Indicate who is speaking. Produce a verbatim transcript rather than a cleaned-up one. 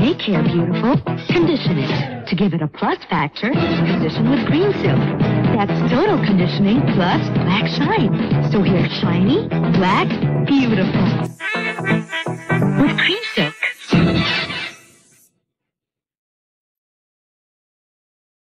Speaker 1: make hair beautiful, condition it. To give it a plus factor, condition with green silk. That's total conditioning plus black shine. So hair shiny, black, beautiful. With cream silk.